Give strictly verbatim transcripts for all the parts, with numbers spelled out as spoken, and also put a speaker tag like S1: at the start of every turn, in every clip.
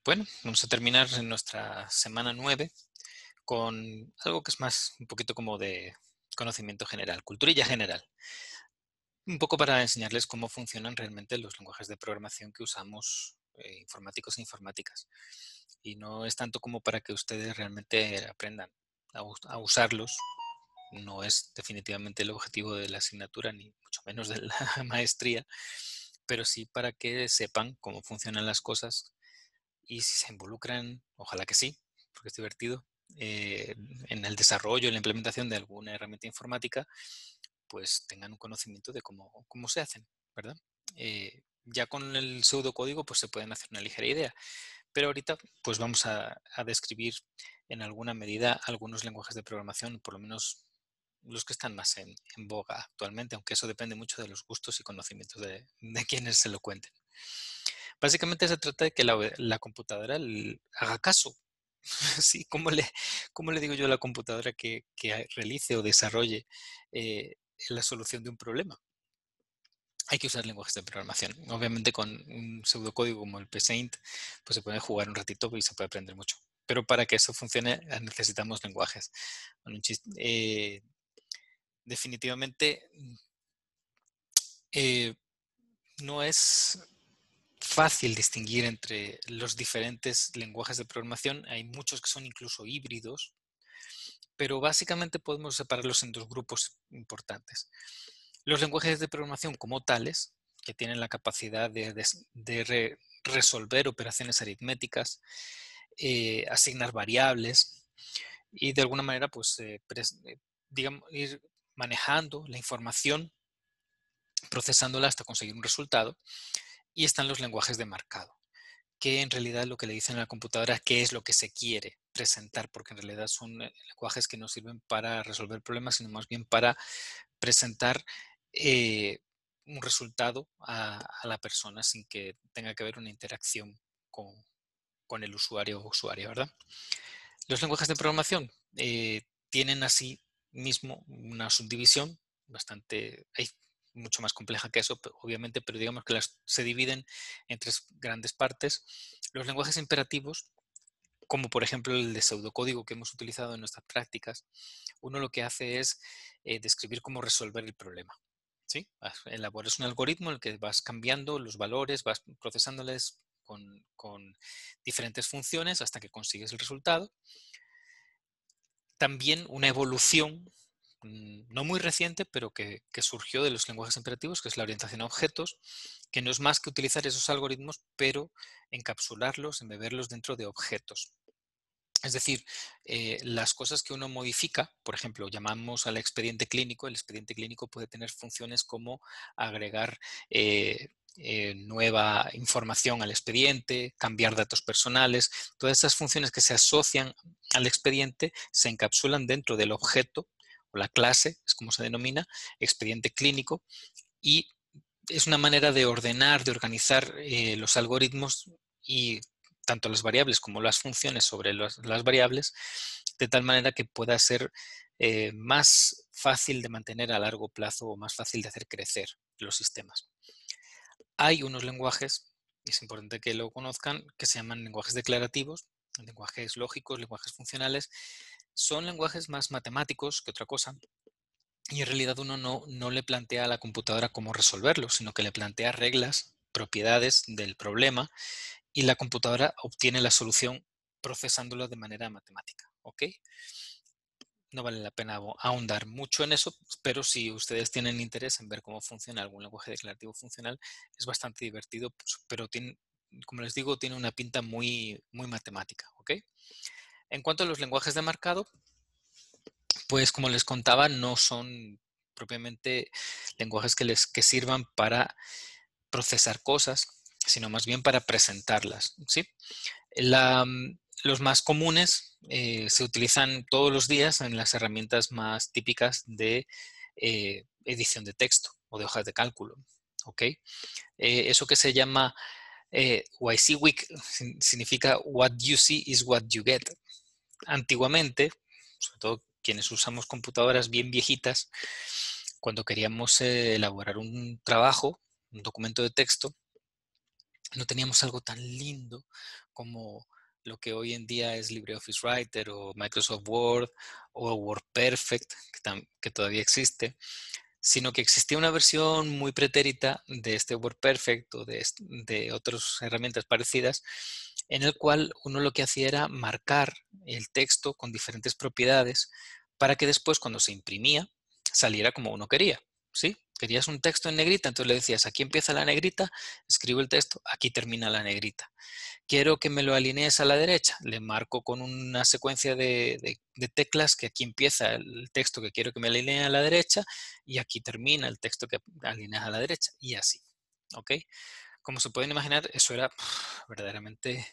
S1: Bueno, vamos a terminar en nuestra semana nueve con algo que es más un poquito como de conocimiento general, culturilla general. Un poco para enseñarles cómo funcionan realmente los lenguajes de programación que usamos eh, informáticos e informáticas. Y no es tanto como para que ustedes realmente aprendan a, us- a usarlos. No es definitivamente el objetivo de la asignatura, ni mucho menos de la maestría, pero sí para que sepan cómo funcionan las cosas y si se involucran, ojalá que sí, porque es divertido, eh, en el desarrollo y la implementación de alguna herramienta informática, pues tengan un conocimiento de cómo, cómo se hacen, ¿verdad? Eh, ya con el pseudocódigo pues se pueden hacer una ligera idea, pero ahorita pues vamos a, a describir en alguna medida algunos lenguajes de programación, por lo menos los que están más en, en boga actualmente, aunque eso depende mucho de los gustos y conocimientos de, de quienes se lo cuenten. Básicamente se trata de que la, la computadora l- haga caso. Sí, ¿cómo le, cómo le digo yo a la computadora que, que realice o desarrolle eh, la solución de un problema? Hay que usar lenguajes de programación. Obviamente con un pseudocódigo como el Psaint, pues se puede jugar un ratito y se puede aprender mucho. Pero para que eso funcione eh, necesitamos lenguajes. Bueno, un chis- eh, definitivamente eh, no es fácil distinguir entre los diferentes lenguajes de programación. Hay muchos que son incluso híbridos, pero básicamente podemos separarlos en dos grupos importantes. Los lenguajes de programación como tales, que tienen la capacidad de, de, de re, resolver operaciones aritméticas, eh, asignar variables y de alguna manera, pues, eh, pres, eh, digamos, ir manejando la información, procesándola hasta conseguir un resultado. Y están los lenguajes de marcado, que en realidad lo que le dicen a la computadora qué es lo que se quiere presentar, porque en realidad son eh, lenguajes que no sirven para resolver problemas, sino más bien para presentar eh, un resultado a, a, la persona sin que tenga que haber una interacción con, con el usuario o usuaria, ¿verdad? Los lenguajes de programación eh, tienen así mismo una subdivisión bastante, hay mucho más compleja que eso, obviamente, pero digamos que las, se dividen en tres grandes partes. Los lenguajes imperativos, como por ejemplo el de pseudocódigo que hemos utilizado en nuestras prácticas, uno lo que hace es eh, describir cómo resolver el problema. ¿Sí? Elaboras un algoritmo en el que vas cambiando los valores, vas procesándoles con, con diferentes funciones hasta que consigues el resultado. También una evolución no muy reciente, pero que, que, surgió de los lenguajes imperativos, que es la orientación a objetos, que no es más que utilizar esos algoritmos, pero encapsularlos, embeberlos dentro de objetos. Es decir, eh, las cosas que uno modifica, por ejemplo, llamamos al expediente clínico, el expediente clínico puede tener funciones como agregar eh, eh, nueva información al expediente, cambiar datos personales, todas esas funciones que se asocian al expediente se encapsulan dentro del objeto o la clase, es como se denomina, expediente clínico, y es una manera de ordenar, de organizar eh, los algoritmos y tanto las variables como las funciones sobre las, las variables, de tal manera que pueda ser eh, más fácil de mantener a largo plazo o más fácil de hacer crecer los sistemas. Hay unos lenguajes, y es importante que lo conozcan, que se llaman lenguajes declarativos, lenguajes lógicos, lenguajes funcionales. Son lenguajes más matemáticos que otra cosa, y en realidad uno no, no le plantea a la computadora cómo resolverlo, sino que le plantea reglas, propiedades del problema, y la computadora obtiene la solución procesándolo de manera matemática. ¿Ok? No vale la pena ahondar mucho en eso, pero si ustedes tienen interés en ver cómo funciona algún lenguaje declarativo funcional, es bastante divertido, pero tiene, como les digo, tiene una pinta muy, muy matemática. ¿Ok? En cuanto a los lenguajes de marcado, pues como les contaba, no son propiamente lenguajes que, les, que sirvan para procesar cosas, sino más bien para presentarlas. ¿Sí? La, los más comunes eh, se utilizan todos los días en las herramientas más típicas de eh, edición de texto o de hojas de cálculo. ¿Okay? Eh, eso que se llama eh, WYSIWYG significa What you see is what you get. Antiguamente, sobre todo quienes usamos computadoras bien viejitas, cuando queríamos eh, elaborar un trabajo, un documento de texto, no teníamos algo tan lindo como lo que hoy en día es LibreOffice Writer o Microsoft Word o WordPerfect, que, tam- que todavía existe, sino que existía una versión muy pretérita de este WordPerfect o de, est- de otras herramientas parecidas, en el cual uno lo que hacía era marcar el texto con diferentes propiedades para que después, cuando se imprimía, saliera como uno quería. ¿Sí? Querías un texto en negrita, entonces le decías, aquí empieza la negrita, escribo el texto, aquí termina la negrita. Quiero que me lo alinees a la derecha, le marco con una secuencia de, de- de teclas que aquí empieza el texto que quiero que me alinee a la derecha y aquí termina el texto que alineas a la derecha y así. ¿Ok? Como se pueden imaginar, eso era pff, verdaderamente,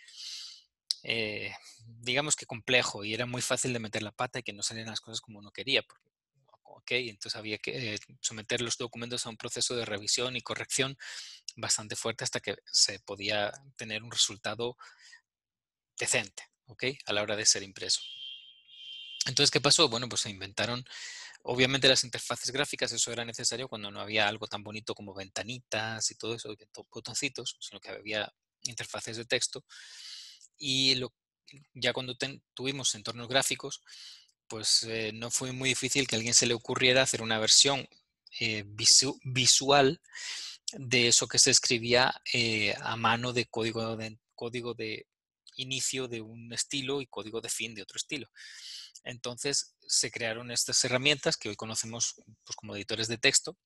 S1: eh, digamos que complejo y era muy fácil de meter la pata y que no salieran las cosas como uno quería. Porque, ok, entonces había que eh, someter los documentos a un proceso de revisión y corrección bastante fuerte hasta que se podía tener un resultado decente, ¿ok? A la hora de ser impreso. Entonces, ¿qué pasó? Bueno, pues se inventaron, obviamente las interfaces gráficas, eso era necesario cuando no había algo tan bonito como ventanitas y todo eso, botoncitos, sino que había interfaces de texto. Y lo, ya cuando ten, tuvimos entornos gráficos, pues eh, no fue muy difícil que a alguien se le ocurriera hacer una versión eh, visu visual de eso que se escribía eh, a mano de código de, código de inicio de un estilo y código de fin de otro estilo. Entonces se crearon estas herramientas que hoy conocemos pues, como editores de texto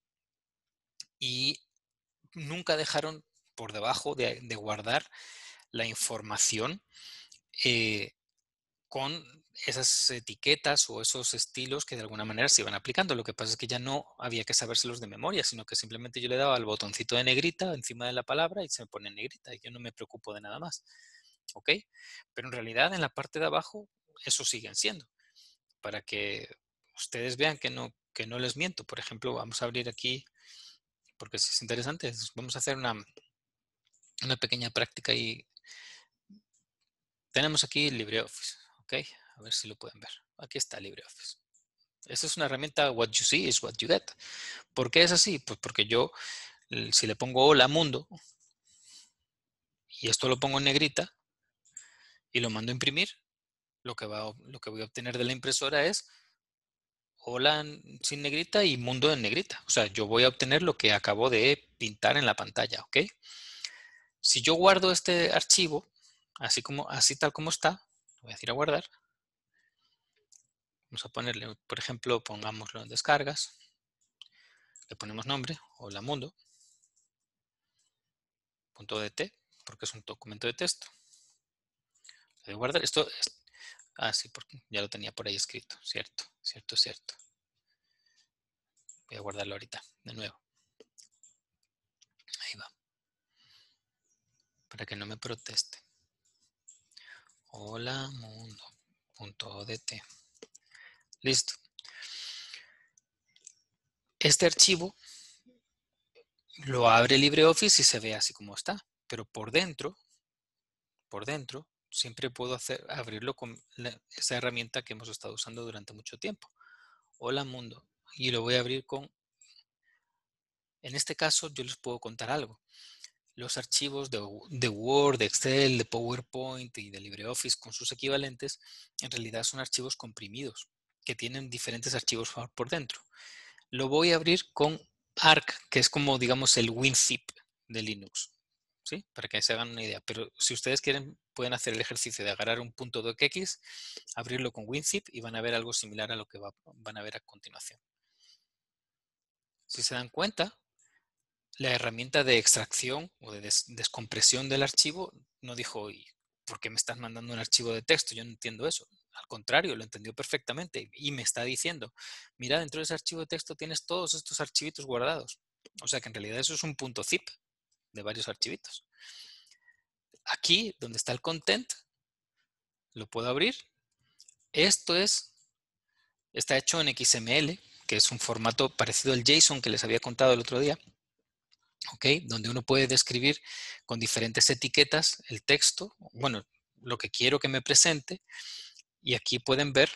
S1: y nunca dejaron por debajo de, de guardar la información eh, con esas etiquetas o esos estilos que de alguna manera se iban aplicando. Lo que pasa es que ya no había que sabérselos de memoria, sino que simplemente yo le daba el botoncito de negrita encima de la palabra y se me pone en negrita y yo no me preocupo de nada más. ¿Ok? Pero en realidad en la parte de abajo eso siguen siendo. Para que ustedes vean que no, que no les miento. Por ejemplo, vamos a abrir aquí, porque si es interesante, vamos a hacer una, una pequeña práctica y tenemos aquí LibreOffice, ¿ok? A ver si lo pueden ver. Aquí está LibreOffice. Esta es una herramienta what you see is what you get. ¿Por qué es así? Pues porque yo, si le pongo hola mundo y esto lo pongo en negrita y lo mando a imprimir, lo que, va, lo que voy a obtener de la impresora es hola sin negrita y mundo en negrita. O sea, yo voy a obtener lo que acabo de pintar en la pantalla, ¿ok? Si yo guardo este archivo, así, como, así tal como está, voy a decir a guardar. Vamos a ponerle, por ejemplo, pongámoslo en descargas. Le ponemos nombre, hola mundo. .dt, porque es un documento de texto. Le doy a guardar. Esto, es, ah, sí, porque ya lo tenía por ahí escrito. Cierto, cierto, cierto. Voy a guardarlo ahorita, de nuevo. Ahí va. Para que no me proteste. Hola mundo.odt. Listo. Este archivo lo abre LibreOffice y se ve así como está. Pero por dentro, por dentro, siempre puedo hacer, abrirlo con la, esa herramienta que hemos estado usando durante mucho tiempo. Hola mundo. Y lo voy a abrir con, en este caso yo les puedo contar algo. Los archivos de, de Word, de Excel, de PowerPoint y de LibreOffice con sus equivalentes, en realidad son archivos comprimidos que tienen diferentes archivos por dentro. Lo voy a abrir con Arc, que es como, digamos, el WinZip de Linux, ¿sí? Para que se hagan una idea. Pero si ustedes quieren, pueden hacer el ejercicio de agarrar un punto docx, abrirlo con WinZip y van a ver algo similar a lo que va, van a ver a continuación. Si se dan cuenta, la herramienta de extracción o de des descompresión del archivo no dijo, ¿por qué me estás mandando un archivo de texto? Yo no entiendo eso. Al contrario, lo entendió perfectamente y me está diciendo, mira, dentro de ese archivo de texto tienes todos estos archivitos guardados. O sea que en realidad eso es un punto zip de varios archivitos. Aquí, donde está el content, lo puedo abrir. Esto es, está hecho en X M L, que es un formato parecido al JSON que les había contado el otro día. ¿Okay? Donde uno puede describir con diferentes etiquetas el texto, bueno, lo que quiero que me presente, y aquí pueden ver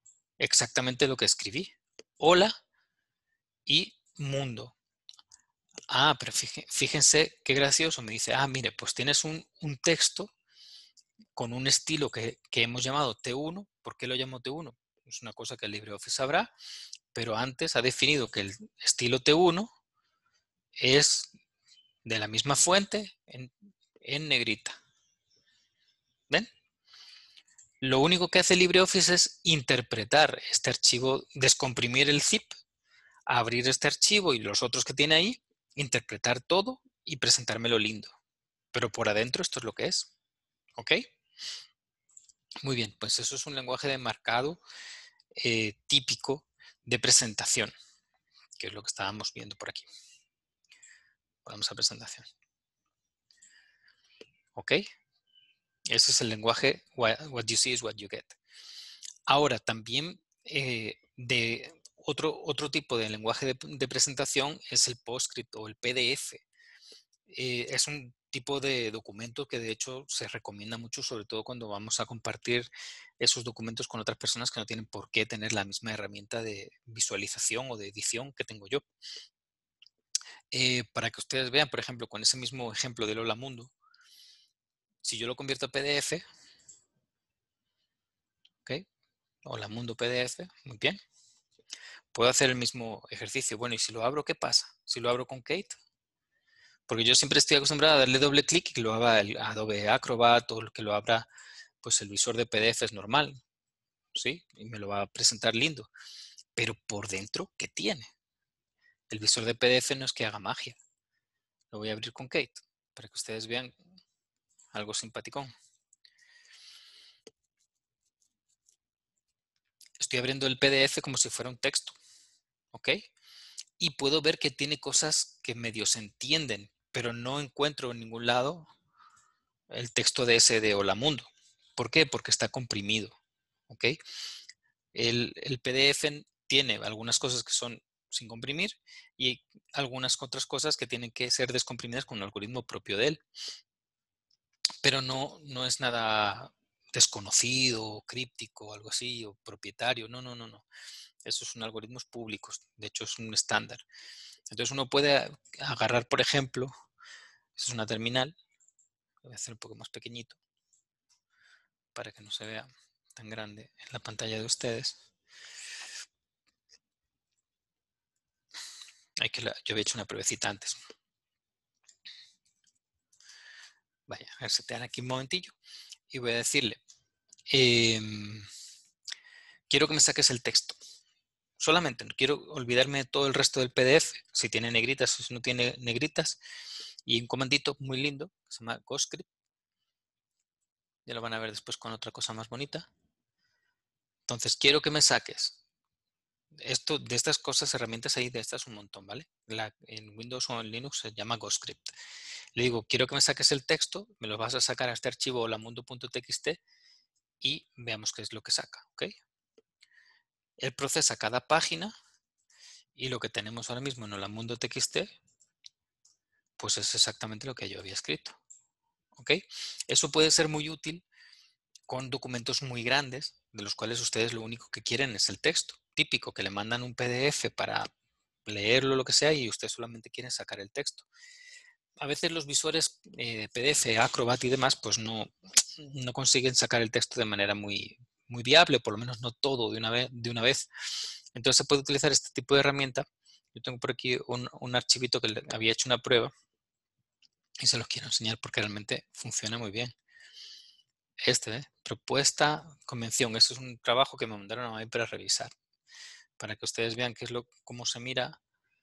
S1: exactamente lo que escribí. Hola y mundo. Ah, pero fíje- fíjense qué gracioso. Me dice, ah, mire, pues tienes un, un texto con un estilo que, que hemos llamado T uno. ¿Por qué lo llamo T uno? Es una cosa que el LibreOffice sabrá, pero antes ha definido que el estilo T uno es de la misma fuente en, en negrita. ¿Ven? Lo único que hace LibreOffice es interpretar este archivo, descomprimir el zip, abrir este archivo y los otros que tiene ahí, interpretar todo y presentármelo lindo. Pero por adentro esto es lo que es. ¿Ok? Muy bien, pues eso es un lenguaje de marcado eh, típico de presentación, que es lo que estábamos viendo por aquí. Vamos a presentación. ¿Ok? Ese es el lenguaje, what, what you see is what you get. Ahora, también eh, de otro, otro tipo de lenguaje de, de presentación es el PostScript o el P D F. Eh, es un tipo de documento que de hecho se recomienda mucho, sobre todo cuando vamos a compartir esos documentos con otras personas que no tienen por qué tener la misma herramienta de visualización o de edición que tengo yo. Eh, para que ustedes vean, por ejemplo, con ese mismo ejemplo del Hola Mundo, si yo lo convierto a P D F, ¿ok? Hola Mundo P D F, muy bien. Puedo hacer el mismo ejercicio. Bueno, ¿y si lo abro, qué pasa? Si lo abro con Kate, porque yo siempre estoy acostumbrado a darle doble clic y que lo haga el Adobe Acrobat o que lo abra pues el visor de P D F es normal, ¿sí? Y me lo va a presentar lindo. Pero por dentro, ¿qué tiene? El visor de P D F no es que haga magia. Lo voy a abrir con Kate para que ustedes vean algo simpaticón. Estoy abriendo el P D F como si fuera un texto, ¿ok? Y puedo ver que tiene cosas que medio se entienden, pero no encuentro en ningún lado el texto de ese de Hola Mundo. ¿Por qué? Porque está comprimido, ¿ok? El, el P D F tiene algunas cosas que son sin comprimir y algunas otras cosas que tienen que ser descomprimidas con un algoritmo propio de él. Pero no, no es nada desconocido, críptico, algo así, o propietario. No, no, no, no. Esos son algoritmos públicos. De hecho, es un estándar. Entonces uno puede agarrar, por ejemplo, eso es una terminal. Voy a hacer un poco más pequeñito para que no se vea tan grande en la pantalla de ustedes. Hay que la, yo había hecho una pruebecita antes. Vaya, a ver, setear aquí un momentillo. Y voy a decirle, eh, quiero que me saques el texto. Solamente, no quiero olvidarme de todo el resto del P D F, si tiene negritas o si no tiene negritas. Y un comandito muy lindo, que se llama GoScript. Ya lo van a ver después con otra cosa más bonita. Entonces, quiero que me saques esto, de estas cosas, herramientas hay de estas un montón, ¿vale? La, en Windows o en Linux se llama GoScript. Le digo, quiero que me saques el texto, me lo vas a sacar a este archivo holamundo.txt y veamos qué es lo que saca, ¿ok? Él procesa cada página y lo que tenemos ahora mismo en holamundo.txt pues es exactamente lo que yo había escrito, ¿ok? Eso puede ser muy útil con documentos muy grandes, de los cuales ustedes lo único que quieren es el texto. Típico, que le mandan un P D F para leerlo, lo que sea, y usted solamente quiere sacar el texto. A veces los visores eh, de P D F, Acrobat y demás, pues no, no consiguen sacar el texto de manera muy, muy viable, por lo menos no todo de una vez. De una vez. Entonces se puede utilizar este tipo de herramienta. Yo tengo por aquí un, un archivito que le había hecho una prueba y se los quiero enseñar porque realmente funciona muy bien. Este, ¿eh? Propuesta, convención. Este es un trabajo que me mandaron a mí para revisar. Para que ustedes vean qué es lo, cómo se mira,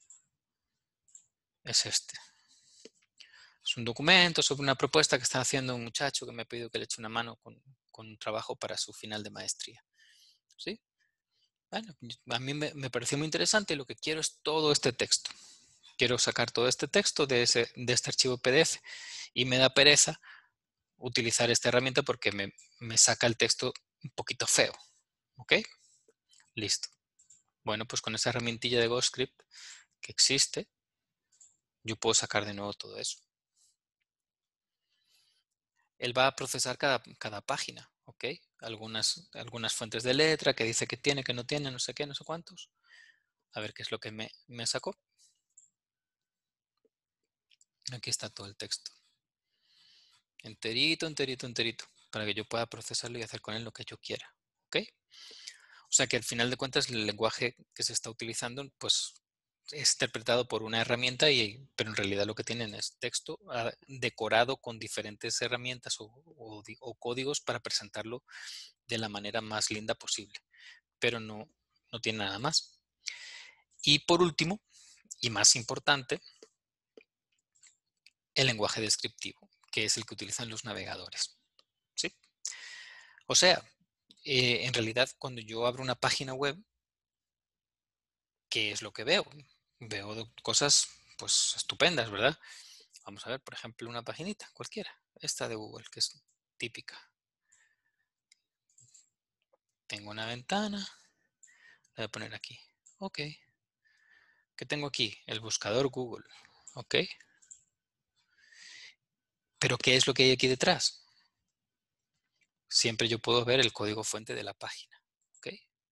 S1: es este. Es un documento sobre una propuesta que está haciendo un muchacho que me ha pedido que le eche una mano con, con un trabajo para su final de maestría. ¿Sí? Bueno, a mí me, me pareció muy interesante y lo que quiero es todo este texto. Quiero sacar todo este texto de, ese, de este archivo P D F y me da pereza utilizar esta herramienta porque me, me saca el texto un poquito feo. ¿Ok? Listo. Bueno, pues con esa herramientilla de GoScript que existe, yo puedo sacar de nuevo todo eso. Él va a procesar cada, cada página, ¿ok? Algunas, algunas fuentes de letra que dice que tiene, que no tiene, no sé qué, no sé cuántos. A ver qué es lo que me, me sacó. Aquí está todo el texto. Enterito, enterito, enterito. Para que yo pueda procesarlo y hacer con él lo que yo quiera. ¿Ok? O sea que al final de cuentas el lenguaje que se está utilizando pues es interpretado por una herramienta, y, pero en realidad lo que tienen es texto ah, decorado con diferentes herramientas o, o, o códigos para presentarlo de la manera más linda posible. Pero no, no tiene nada más. Y por último, y más importante, el lenguaje descriptivo, que es el que utilizan los navegadores. ¿Sí? O sea, eh, en realidad cuando yo abro una página web, ¿qué es lo que veo? Veo cosas pues estupendas, ¿verdad? Vamos a ver, por ejemplo, una paginita, cualquiera. Esta de Google, que es típica. Tengo una ventana. La voy a poner aquí. Ok. ¿Qué tengo aquí? El buscador Google. Ok. Pero ¿qué es lo que hay aquí detrás? Siempre yo puedo ver el código fuente de la página. Ok.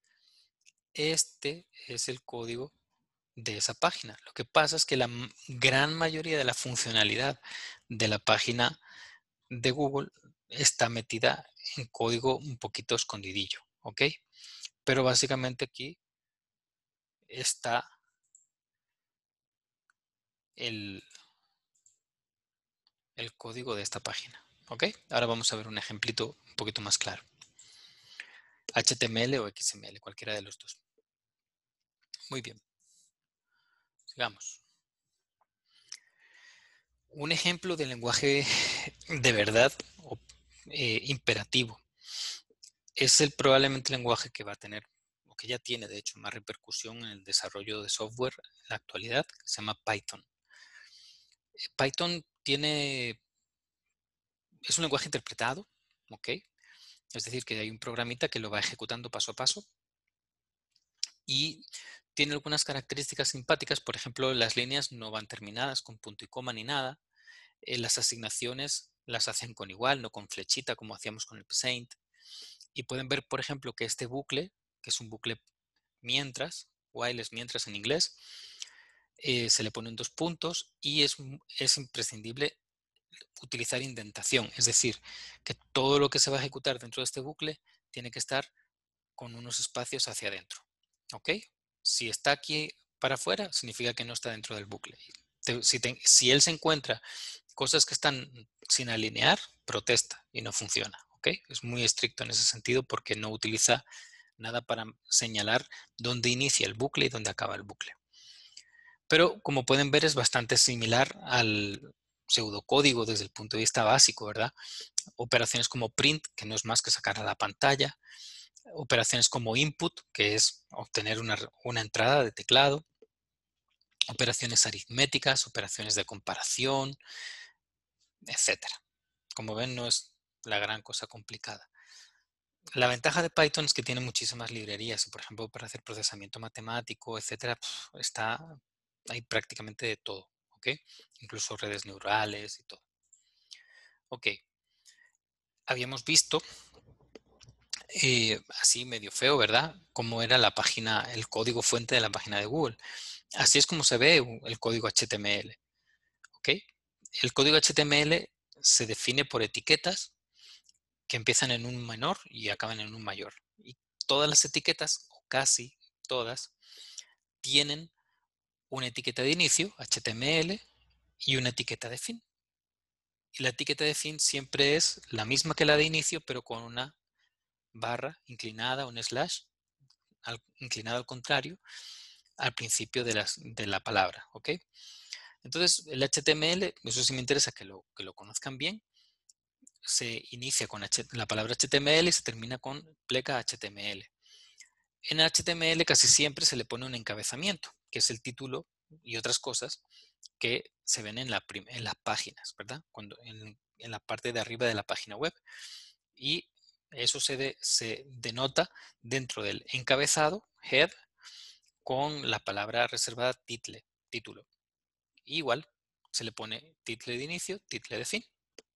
S1: Este es el código de esa página. Lo que pasa es que la gran mayoría de la funcionalidad de la página de Google está metida en código un poquito escondidillo, ¿ok? Pero básicamente aquí está el, el código de esta página, ¿ok? Ahora vamos a ver un ejemplito un poquito más claro. H T M L o X M L, cualquiera de los dos. Muy bien. Sigamos. Un ejemplo de lenguaje de verdad eh, imperativo es el probablemente lenguaje que va a tener, o que ya tiene de hecho, más repercusión en el desarrollo de software en la actualidad, que se llama Python. Python tiene, es un lenguaje interpretado, ¿ok? Es decir, que hay un programita que lo va ejecutando paso a paso y tiene algunas características simpáticas. Por ejemplo, las líneas no van terminadas con punto y coma ni nada. Eh, las asignaciones las hacen con igual, no con flechita como hacíamos con el Paint. Y pueden ver, por ejemplo, que este bucle, que es un bucle mientras, while es mientras en inglés, eh, se le ponen dos puntos y es, es imprescindible utilizar indentación. Es decir, que todo lo que se va a ejecutar dentro de este bucle tiene que estar con unos espacios hacia adentro. ¿Ok? Si está aquí para afuera, significa que no está dentro del bucle. Te, si, te, si él se encuentra cosas que están sin alinear, protesta y no funciona. ¿Ok? Es muy estricto en ese sentido porque no utiliza nada para señalar dónde inicia el bucle y dónde acaba el bucle. Pero como pueden ver es bastante similar al pseudocódigo desde el punto de vista básico, ¿verdad? Operaciones como print, que no es más que sacar a la pantalla. Operaciones como input, que es obtener una, una entrada de teclado. Operaciones aritméticas, operaciones de comparación, etcétera. Como ven, no es la gran cosa complicada. La ventaja de Python es que tiene muchísimas librerías. Por ejemplo, para hacer procesamiento matemático, etcétera, está hay prácticamente de todo, ¿ok? Incluso redes neurales y todo. Ok. Habíamos visto, eh, así medio feo, ¿verdad? Cómo era la página, el código fuente de la página de Google. Así es como se ve el código H T M L, ¿ok? El código H T M L se define por etiquetas que empiezan en un menor y acaban en un mayor. Y todas las etiquetas, o casi todas, tienen una etiqueta de inicio, H T M L, y una etiqueta de fin. Y la etiqueta de fin siempre es la misma que la de inicio, pero con una barra inclinada, un slash, al, inclinado al contrario, al principio de, las, de la palabra. ¿Ok? Entonces, el H T M L, eso sí me interesa que lo, que lo conozcan bien, se inicia con H, la palabra H T M L y se termina con pleca H T M L. En H T M L casi siempre se le pone un encabezamiento, que es el título y otras cosas que se ven en, la en las páginas, ¿verdad? Cuando en, en, la parte de arriba de la página web. Y eso se, de, se denota dentro del encabezado, head, con la palabra reservada title, título. Y igual se le pone título de inicio, título de fin.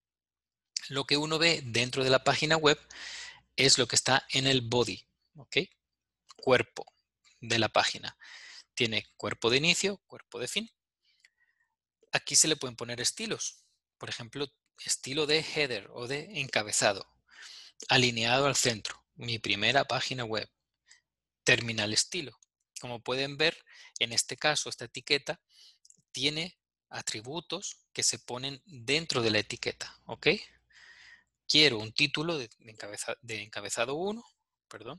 S1: Lo que uno ve dentro de la página web es lo que está en el body, ¿ok? Cuerpo de la página. Tiene cuerpo de inicio, cuerpo de fin. Aquí se le pueden poner estilos. Por ejemplo, estilo de header o de encabezado, alineado al centro, mi primera página web, terminal estilo. Como pueden ver, en este caso, esta etiqueta tiene atributos que se ponen dentro de la etiqueta, ¿ok? Quiero un título de, encabeza, de encabezado uno, perdón,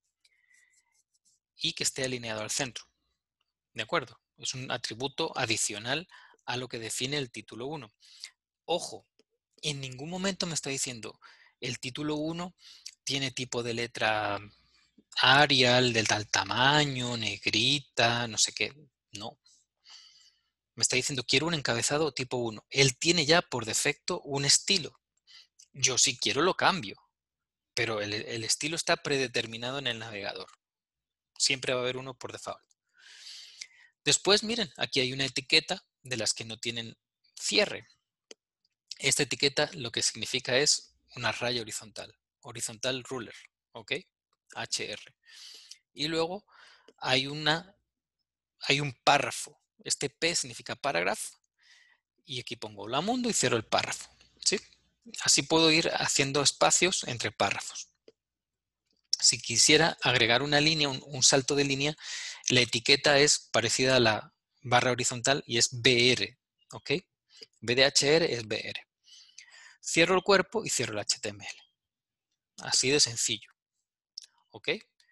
S1: y que esté alineado al centro, ¿de acuerdo? Es un atributo adicional a lo que define el título uno. Ojo, en ningún momento me está diciendo el título uno tiene tipo de letra Arial, de tal tamaño, negrita, no sé qué. No. Me está diciendo quiero un encabezado tipo uno. Él tiene ya por defecto un estilo. Yo si quiero lo cambio, pero el, el estilo está predeterminado en el navegador. Siempre va a haber uno por default. Después, miren, aquí hay una etiqueta de las que no tienen cierre. Esta etiqueta lo que significa es una raya horizontal, horizontal ruler, ¿ok? H R. Y luego hay, una, hay un párrafo. Este P significa paragraph y aquí pongo la mundo y cierro el párrafo, ¿sí? Así puedo ir haciendo espacios entre párrafos. Si quisiera agregar una línea, un, un salto de línea, la etiqueta es parecida a la barra horizontal y es B R, ¿ok? En vez de H R es B R. Cierro el cuerpo y cierro el H T M L. Así de sencillo, ¿ok?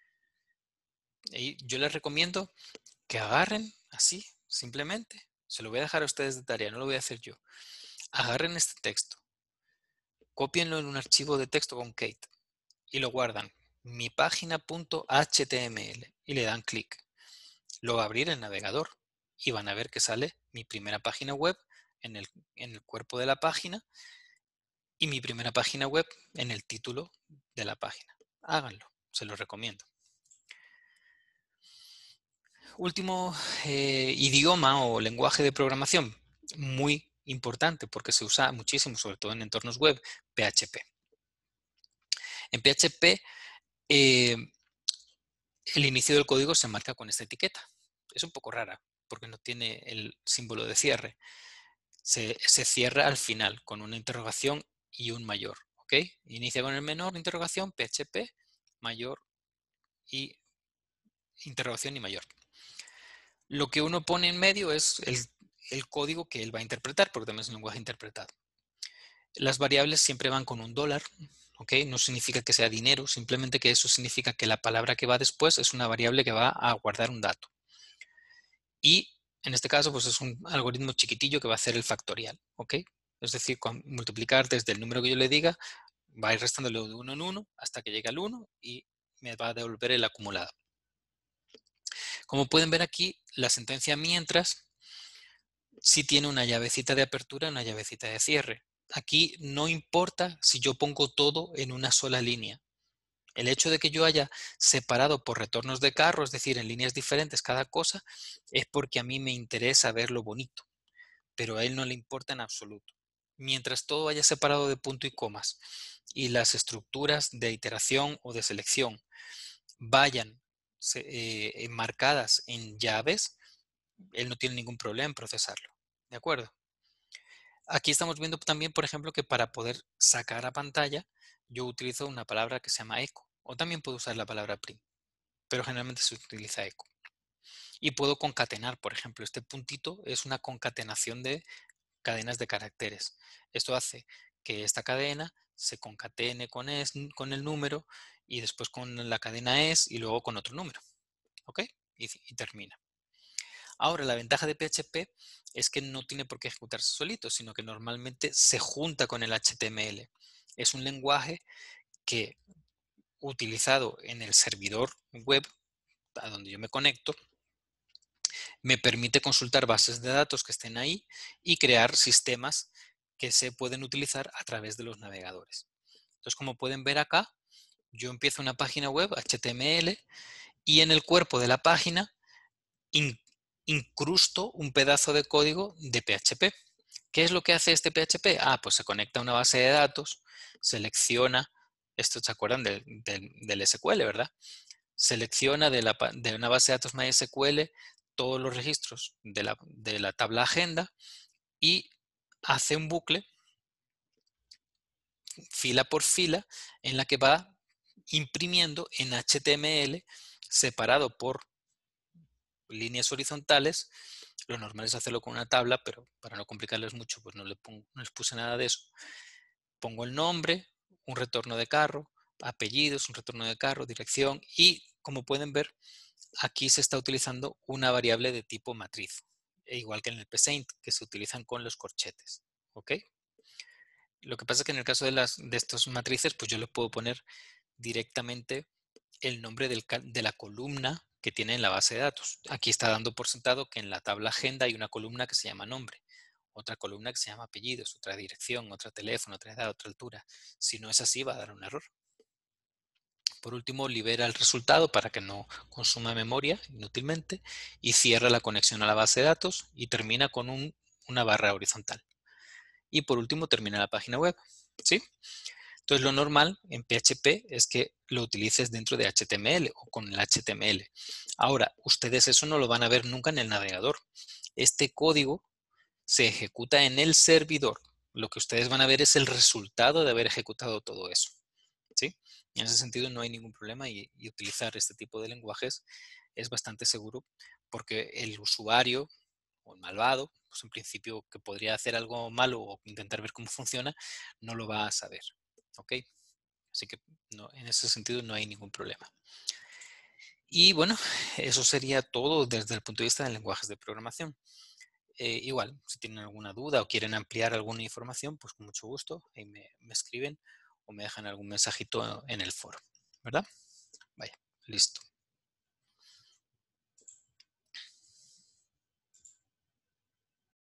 S1: Y yo les recomiendo que agarren así, simplemente. Se lo voy a dejar a ustedes de tarea, no lo voy a hacer yo. Agarren este texto, cópienlo en un archivo de texto con Kate y lo guardan. Mi página.html y le dan clic. Lo va a abrir el navegador y van a ver que sale mi primera página web en el, en el cuerpo de la página y mi primera página web en el título de la página. Háganlo, se los recomiendo. Último eh, idioma o lenguaje de programación muy importante porque se usa muchísimo, sobre todo en entornos web, P H P. En P H P eh, el inicio del código se marca con esta etiqueta. Es un poco rara porque no tiene el símbolo de cierre. Se, se cierra al final con una interrogación y un mayor. ¿Ok? Inicia con el menor, interrogación, P H P, mayor y interrogación y mayor. Lo que uno pone en medio es el, el código que él va a interpretar, porque también es un lenguaje interpretado. Las variables siempre van con un dólar, ¿ok? No significa que sea dinero, simplemente que eso significa que la palabra que va después es una variable que va a guardar un dato. Y en este caso, pues es un algoritmo chiquitillo que va a hacer el factorial, ¿ok? Es decir, multiplicar desde el número que yo le diga, va a ir restándolo de uno en uno hasta que llegue al uno y me va a devolver el acumulado. Como pueden ver aquí, la sentencia mientras sí tiene una llavecita de apertura y una llavecita de cierre. Aquí no importa si yo pongo todo en una sola línea. El hecho de que yo haya separado por retornos de carro, es decir, en líneas diferentes cada cosa, es porque a mí me interesa verlo bonito, pero a él no le importa en absoluto. Mientras todo haya separado de punto y comas y las estructuras de iteración o de selección vayan eh, enmarcadas en llaves, él no tiene ningún problema en procesarlo. ¿De acuerdo? Aquí estamos viendo también, por ejemplo, que para poder sacar a pantalla, yo utilizo una palabra que se llama echo, o también puedo usar la palabra print, pero generalmente se utiliza echo. Y puedo concatenar, por ejemplo, este puntito es una concatenación de cadenas de caracteres. Esto hace que esta cadena se concatene con, es, con el número y después con la cadena es y luego con otro número. ¿Ok? Y, y termina. Ahora, la ventaja de P H P es que no tiene por qué ejecutarse solito, sino que normalmente se junta con el H T M L. Es un lenguaje que, utilizado en el servidor web a donde yo me conecto, me permite consultar bases de datos que estén ahí y crear sistemas que se pueden utilizar a través de los navegadores. Entonces, como pueden ver acá, yo empiezo una página web H T M L y en el cuerpo de la página in, incrusto un pedazo de código de P H P. ¿Qué es lo que hace este P H P? Ah, pues se conecta a una base de datos, selecciona, esto se acuerdan del, del, del S Q L, ¿verdad? Selecciona de, la, de una base de datos MySQL todos los registros de la, de la tabla agenda y hace un bucle fila por fila en la que va imprimiendo en H T M L separado por líneas horizontales. Lo normal es hacerlo con una tabla, pero para no complicarles mucho, pues no, le pongo, no les puse nada de eso. Pongo el nombre, un retorno de carro, apellidos, un retorno de carro, dirección y, como pueden ver, aquí se está utilizando una variable de tipo matriz, e igual que en el Paint, que se utilizan con los corchetes. ¿Ok? Lo que pasa es que en el caso de, las, de estas matrices, pues yo les puedo poner directamente el nombre del, de la columna que tiene en la base de datos. Aquí está dando por sentado que en la tabla agenda hay una columna que se llama nombre, otra columna que se llama apellidos, otra dirección, otra teléfono, otra edad, otra altura. Si no es así, va a dar un error. Por último, libera el resultado para que no consuma memoria inútilmente y cierra la conexión a la base de datos y termina con un, una barra horizontal. Y por último, termina la página web. ¿Sí? Entonces, lo normal en P H P es que lo utilices dentro de H T M L o con el H T M L. Ahora, ustedes eso no lo van a ver nunca en el navegador. Este código se ejecuta en el servidor. Lo que ustedes van a ver es el resultado de haber ejecutado todo eso. ¿Sí? En ese sentido no hay ningún problema y, y utilizar este tipo de lenguajes es bastante seguro porque el usuario o el malvado, pues en principio que podría hacer algo malo o intentar ver cómo funciona, no lo va a saber. ¿Ok? Así que no, en ese sentido no hay ningún problema. Y bueno, eso sería todo desde el punto de vista de lenguajes de programación. Eh, igual, si tienen alguna duda o quieren ampliar alguna información, pues con mucho gusto, ahí me, me escriben o me dejan algún mensajito en el foro, ¿verdad? Vaya, listo.